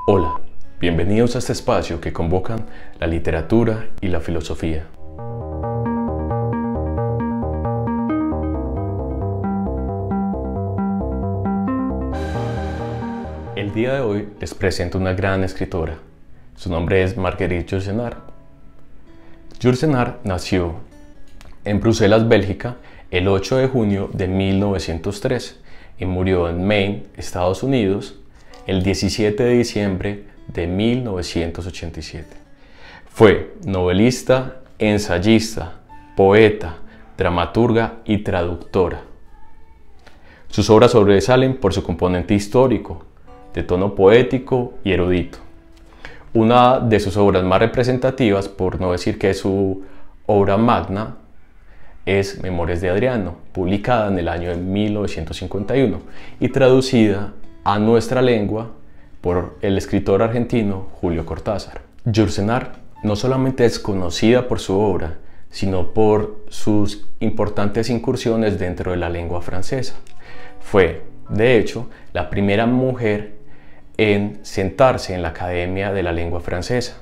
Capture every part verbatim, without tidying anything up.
Hola, bienvenidos a este espacio que convocan la literatura y la filosofía. El día de hoy les presento una gran escritora. Su nombre es Marguerite Yourcenar. Yourcenar nació en Bruselas, Bélgica, el ocho de junio de mil novecientos tres y murió en Maine, Estados Unidos, el diecisiete de diciembre de mil novecientos ochenta y siete. Fue novelista, ensayista, poeta, dramaturga y traductora. Sus obras sobresalen por su componente histórico, de tono poético y erudito. Una de sus obras más representativas, por no decir que es su obra magna, es Memorias de Adriano, publicada en el año de mil novecientos cincuenta y uno y traducida a nuestra lengua por el escritor argentino Julio Cortázar. Yourcenar no solamente es conocida por su obra, sino por sus importantes incursiones dentro de la lengua francesa. Fue, de hecho, la primera mujer en sentarse en la Academia de la Lengua Francesa.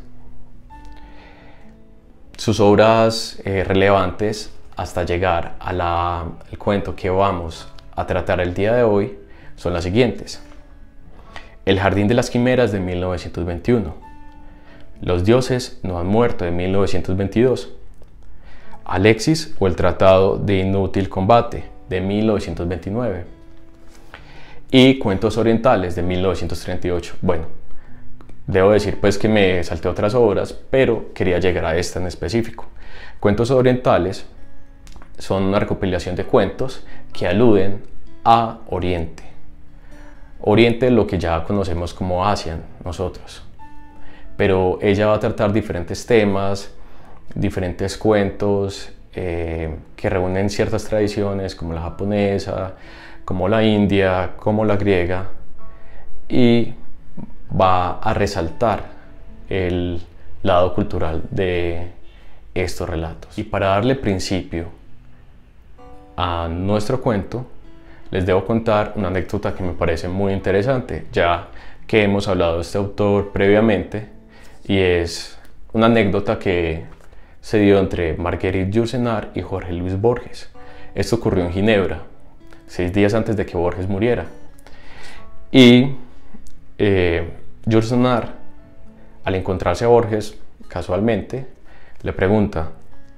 Sus obras eh, relevantes hasta llegar a la, al cuento que vamos a tratar el día de hoy son las siguientes: El Jardín de las Quimeras de mil novecientos veintiuno, Los dioses no han muerto de mil novecientos veintidós, Alexis o el Tratado de Inútil Combate de mil novecientos veintinueve y Cuentos Orientales de mil novecientos treinta y ocho. Bueno, debo decir pues que me salté otras obras, pero quería llegar a esta en específico. Cuentos Orientales son una recopilación de cuentos que aluden a Oriente. Oriente, lo que ya conocemos como Asia nosotros, pero ella va a tratar diferentes temas, diferentes cuentos eh, que reúnen ciertas tradiciones como la japonesa, como la india, como la griega, y va a resaltar el lado cultural de estos relatos. Y para darle principio a nuestro cuento, les debo contar una anécdota que me parece muy interesante, ya que hemos hablado de este autor previamente, y es una anécdota que se dio entre Marguerite Yourcenar y Jorge Luis Borges. Esto ocurrió en Ginebra, seis días antes de que Borges muriera. Y eh, Yourcenar, al encontrarse a Borges casualmente, le pregunta: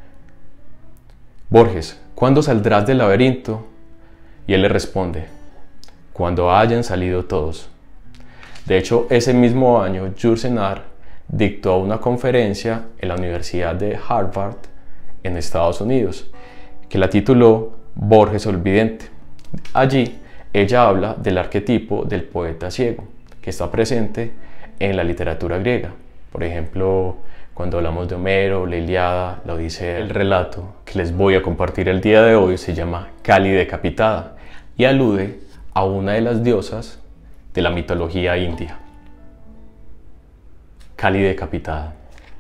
Borges, ¿cuándo saldrás del laberinto? Y él le responde: cuando hayan salido todos. De hecho, ese mismo año, Yourcenar dictó una conferencia en la Universidad de Harvard en Estados Unidos, que la tituló Borges Olvidente. Allí, ella habla del arquetipo del poeta ciego, que está presente en la literatura griega. Por ejemplo, cuando hablamos de Homero, la Ilíada, la Odisea. El relato que les voy a compartir el día de hoy se llama Cali decapitada y alude a una de las diosas de la mitología india. Cali decapitada.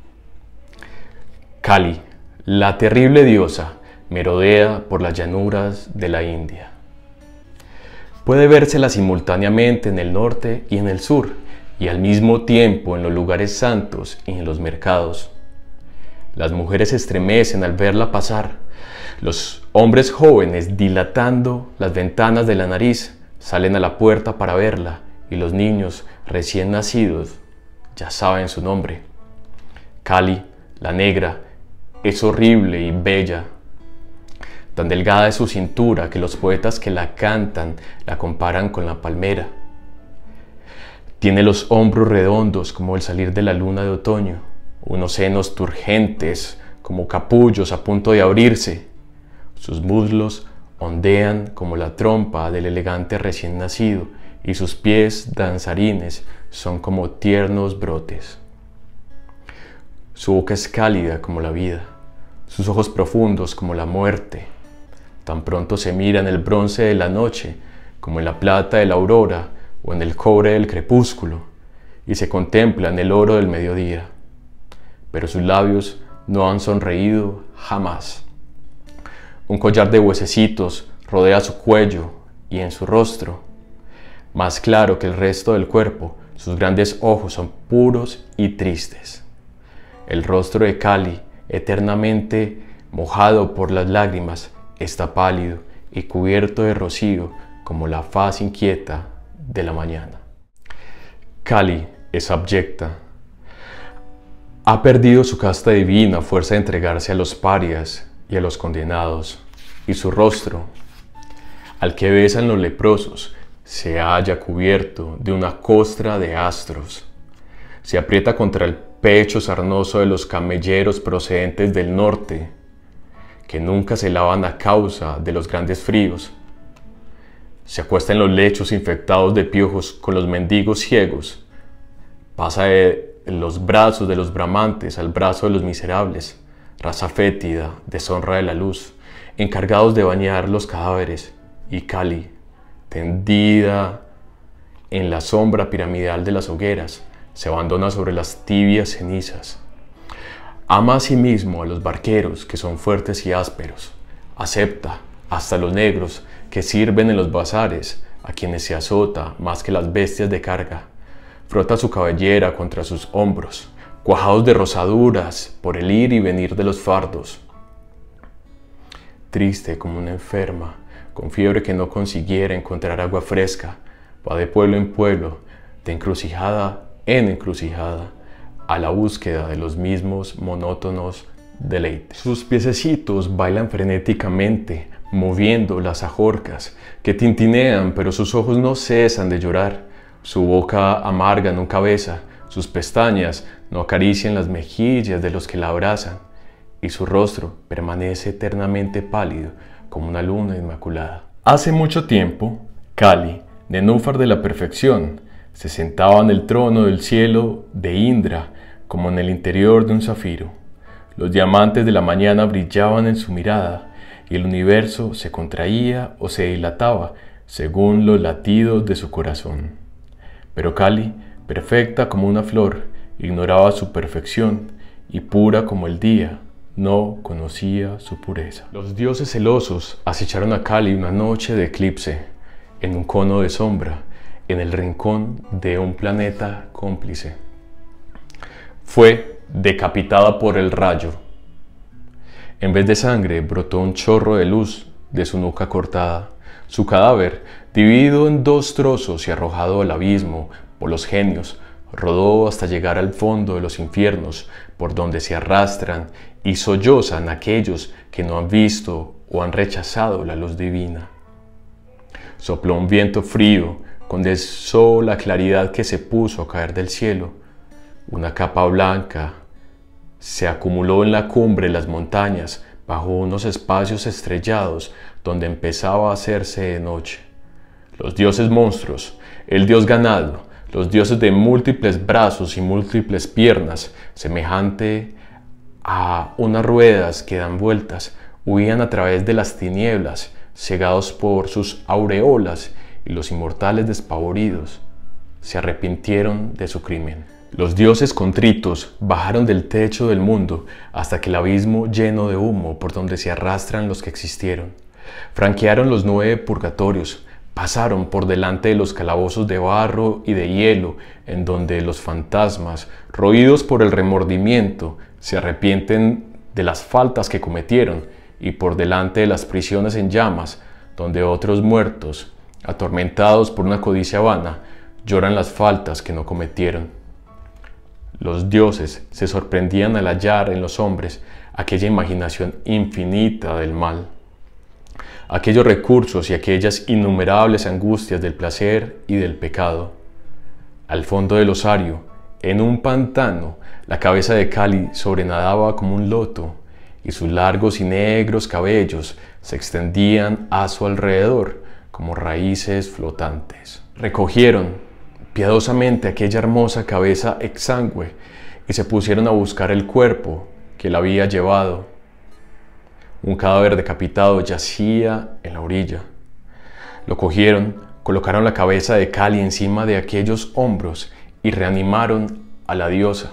Cali, la terrible diosa, merodea por las llanuras de la India. Puede vérsela simultáneamente en el norte y en el sur, y al mismo tiempo en los lugares santos y en los mercados. Las mujeres se estremecen al verla pasar, los hombres jóvenes, dilatando las ventanas de la nariz, salen a la puerta para verla, y los niños recién nacidos ya saben su nombre. Cali, la negra, es horrible y bella. Tan delgada es su cintura que los poetas que la cantan la comparan con la palmera. Tiene los hombros redondos como el salir de la luna de otoño, unos senos turgentes como capullos a punto de abrirse. Sus muslos ondean como la trompa del elegante recién nacido y sus pies danzarines son como tiernos brotes. Su boca es cálida como la vida, sus ojos profundos como la muerte. Tan pronto se mira en el bronce de la noche como en la plata de la aurora o en el cobre del crepúsculo, y se contempla en el oro del mediodía. Pero sus labios no han sonreído jamás. Un collar de huesecitos rodea su cuello y en su rostro, más claro que el resto del cuerpo, sus grandes ojos son puros y tristes. El rostro de Kali, eternamente mojado por las lágrimas, está pálido y cubierto de rocío como la faz inquieta de la mañana. Kali es abyecta. Ha perdido su casta divina a fuerza de entregarse a los parias y a los condenados, y su rostro, al que besan los leprosos, se halla cubierto de una costra de astros. Se aprieta contra el pecho sarnoso de los camelleros procedentes del norte, que nunca se lavan a causa de los grandes fríos. Se acuesta en los lechos infectados de piojos con los mendigos ciegos. Pasa de los brazos de los bramantes al brazo de los miserables, raza fétida, deshonra de la luz, encargados de bañar los cadáveres, y Kali, tendida en la sombra piramidal de las hogueras, se abandona sobre las tibias cenizas. Ama a sí mismo a los barqueros, que son fuertes y ásperos. Acepta hasta los negros que sirven en los bazares, a quienes se azota más que las bestias de carga. Frota su cabellera contra sus hombros, cuajados de rosaduras por el ir y venir de los fardos. Triste como una enferma, con fiebre que no consiguiera encontrar agua fresca, va de pueblo en pueblo, de encrucijada en encrucijada, a la búsqueda de los mismos monótonos deleites. Sus piececitos bailan frenéticamente, moviendo las ajorcas, que tintinean, pero sus ojos no cesan de llorar. Su boca amarga nunca besa, sus pestañas no acarician las mejillas de los que la abrazan, y su rostro permanece eternamente pálido como una luna inmaculada. Hace mucho tiempo, Kali, nenúfar de la perfección, se sentaba en el trono del cielo de Indra, como en el interior de un zafiro. Los diamantes de la mañana brillaban en su mirada, y el universo se contraía o se dilataba según los latidos de su corazón. Pero Kali, perfecta como una flor, ignoraba su perfección, y pura como el día, no conocía su pureza. Los dioses celosos acecharon a Kali una noche de eclipse, en un cono de sombra, en el rincón de un planeta cómplice. Fue decapitada por el rayo. En vez de sangre brotó un chorro de luz de su nuca cortada. Su cadáver, dividido en dos trozos y arrojado al abismo por los genios, rodó hasta llegar al fondo de los infiernos, por donde se arrastran y sollozan aquellos que no han visto o han rechazado la luz divina. Sopló un viento frío, condensó la claridad que se puso a caer del cielo. Una capa blanca se acumuló en la cumbre de las montañas, bajo unos espacios estrellados donde empezaba a hacerse de noche. Los dioses monstruos, el dios ganado, los dioses de múltiples brazos y múltiples piernas, semejante a unas ruedas que dan vueltas, huían a través de las tinieblas, cegados por sus aureolas, y los inmortales despavoridos se arrepintieron de su crimen. Los dioses contritos bajaron del techo del mundo hasta que el abismo lleno de humo por donde se arrastran los que existieron. Franquearon los nueve purgatorios, pasaron por delante de los calabozos de barro y de hielo, en donde los fantasmas, roídos por el remordimiento, se arrepienten de las faltas que cometieron, y por delante de las prisiones en llamas, donde otros muertos, atormentados por una codicia vana, lloran las faltas que no cometieron. Los dioses se sorprendían al hallar en los hombres aquella imaginación infinita del mal, aquellos recursos y aquellas innumerables angustias del placer y del pecado. Al fondo del osario, en un pantano, la cabeza de Kali sobrenadaba como un loto, y sus largos y negros cabellos se extendían a su alrededor como raíces flotantes. Recogieron piadosamente aquella hermosa cabeza exangüe y se pusieron a buscar el cuerpo que la había llevado. Un cadáver decapitado yacía en la orilla. Lo cogieron, colocaron la cabeza de Kali encima de aquellos hombros y reanimaron a la diosa.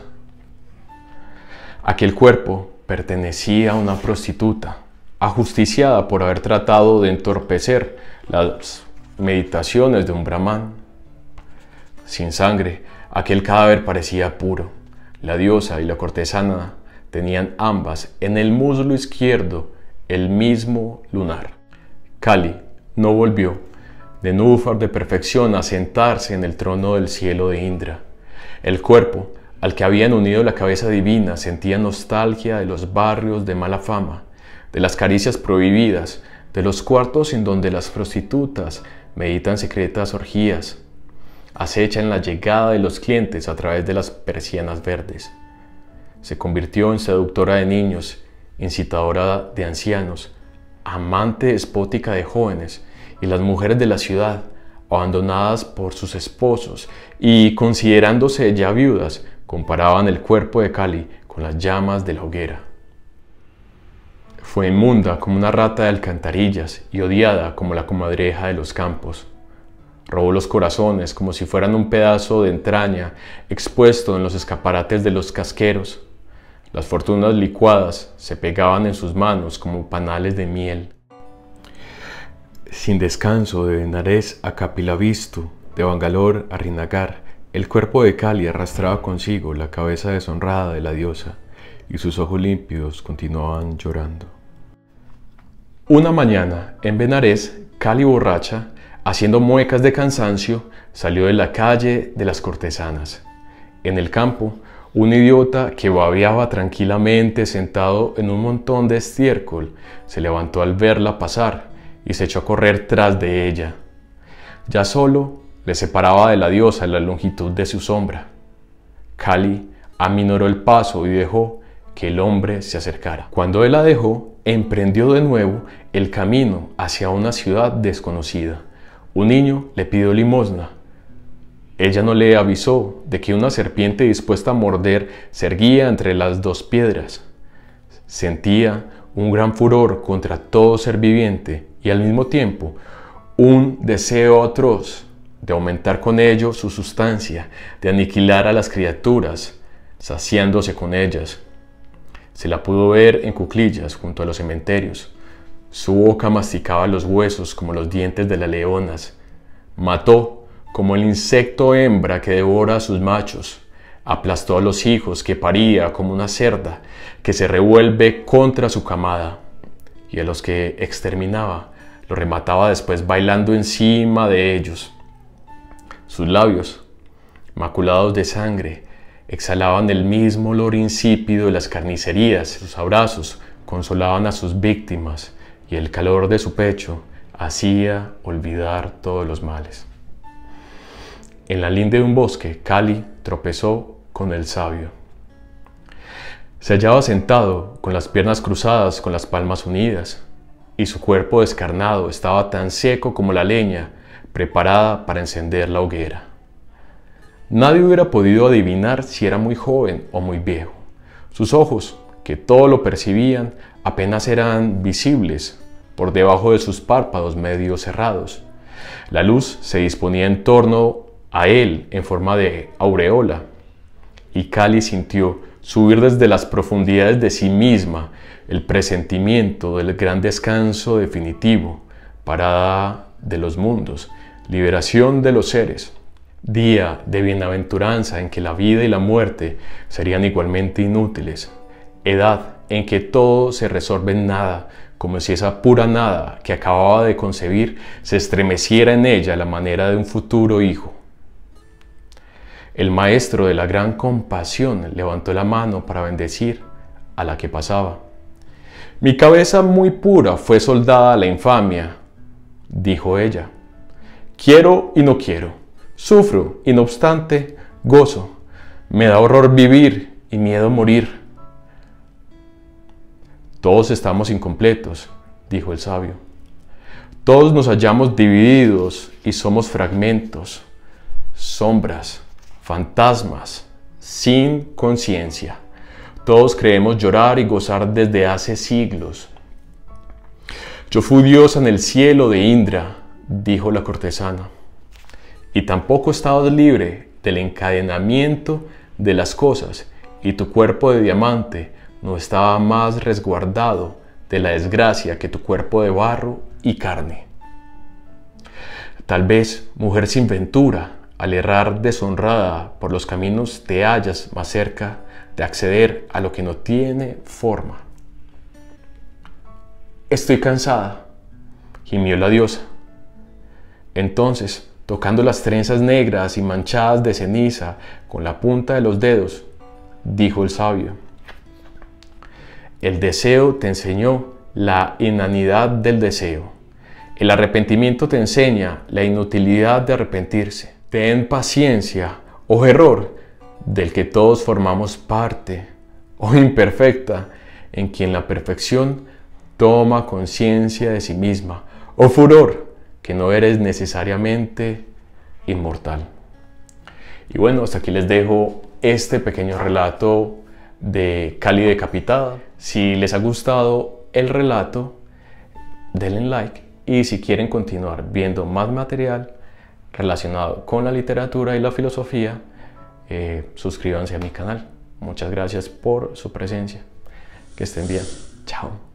Aquel cuerpo pertenecía a una prostituta, ajusticiada por haber tratado de entorpecer las meditaciones de un brahman. Sin sangre, Aquel cadáver parecía puro. La diosa y la cortesana tenían ambas en el muslo izquierdo el mismo lunar. Kali no volvió, de núfar de perfección, a sentarse en el trono del cielo de Indra. El cuerpo, al que habían unido la cabeza divina, sentía nostalgia de los barrios de mala fama, de las caricias prohibidas, de los cuartos en donde las prostitutas meditan secretas orgías, acechan la llegada de los clientes a través de las persianas verdes. Se convirtió en seductora de niños, incitadora de ancianos, amante despótica de jóvenes, y las mujeres de la ciudad, abandonadas por sus esposos y considerándose ya viudas, comparaban el cuerpo de Kali con las llamas de la hoguera. Fue inmunda como una rata de alcantarillas y odiada como la comadreja de los campos. Robó los corazones como si fueran un pedazo de entraña expuesto en los escaparates de los casqueros. Las fortunas licuadas se pegaban en sus manos como panales de miel. Sin descanso, de Benares a Kapilavistu, de Bangalore a Rinagar, el cuerpo de Kali arrastraba consigo la cabeza deshonrada de la diosa, y sus ojos límpidos continuaban llorando. Una mañana, en Benares, Kali, borracha, haciendo muecas de cansancio, salió de la calle de las cortesanas. En el campo, un idiota que babeaba tranquilamente sentado en un montón de estiércol se levantó al verla pasar y se echó a correr tras de ella. Ya solo le separaba de la diosa la longitud de su sombra. Kali aminoró el paso y dejó que el hombre se acercara. Cuando él la dejó, emprendió de nuevo el camino hacia una ciudad desconocida. Un niño le pidió limosna. Ella no le avisó de que una serpiente dispuesta a morder se erguía entre las dos piedras. Sentía un gran furor contra todo ser viviente y al mismo tiempo un deseo atroz de aumentar con ello su sustancia, de aniquilar a las criaturas, saciándose con ellas. Se la pudo ver en cuclillas junto a los cementerios. Su boca masticaba los huesos como los dientes de las leonas. Mató como el insecto hembra que devora a sus machos. Aplastó a los hijos que paría como una cerda que se revuelve contra su camada. Y a los que exterminaba, los remataba después bailando encima de ellos. Sus labios, maculados de sangre, exhalaban el mismo olor insípido de las carnicerías. Sus abrazos consolaban a sus víctimas y el calor de su pecho hacía olvidar todos los males. En la linde de un bosque, Kali tropezó con el sabio. Se hallaba sentado, con las piernas cruzadas, con las palmas unidas, y su cuerpo descarnado estaba tan seco como la leña, preparada para encender la hoguera. Nadie hubiera podido adivinar si era muy joven o muy viejo. Sus ojos, que todo lo percibían, apenas eran visibles por debajo de sus párpados medio cerrados. La luz se disponía en torno a él en forma de aureola, y Kali sintió subir desde las profundidades de sí misma el presentimiento del gran descanso definitivo, parada de los mundos, liberación de los seres, día de bienaventuranza en que la vida y la muerte serían igualmente inútiles, edad en que todo se resolve en nada, como si esa pura nada que acababa de concebir se estremeciera en ella a la manera de un futuro hijo. El maestro de la gran compasión levantó la mano para bendecir a la que pasaba. «Mi cabeza muy pura fue soldada a la infamia», dijo ella. «Quiero y no quiero, sufro y no obstante gozo, me da horror vivir y miedo morir». «Todos estamos incompletos», dijo el sabio. «Todos nos hallamos divididos y somos fragmentos, sombras, fantasmas, sin conciencia. Todos creemos llorar y gozar desde hace siglos». «Yo fui diosa en el cielo de Indra», dijo la cortesana, «y tampoco estabas libre del encadenamiento de las cosas, y tu cuerpo de diamante no estaba más resguardado de la desgracia que tu cuerpo de barro y carne. Tal vez, mujer sin ventura, al errar deshonrada por los caminos te hallas más cerca de acceder a lo que no tiene forma. Estoy cansada, gimió la diosa. Entonces, tocando las trenzas negras y manchadas de ceniza con la punta de los dedos, dijo el sabio: el deseo te enseñó la inanidad del deseo. El arrepentimiento te enseña la inutilidad de arrepentirse. Ten paciencia, oh error, del que todos formamos parte, oh imperfecta, en quien la perfección toma conciencia de sí misma, oh furor, que no eres necesariamente inmortal. Y bueno, hasta aquí les dejo este pequeño relato de Cali Decapitada. Si les ha gustado el relato, denle like, y si quieren continuar viendo más material relacionado con la literatura y la filosofía, eh, suscríbanse a mi canal. Muchas gracias por su presencia. Que estén bien. Chao.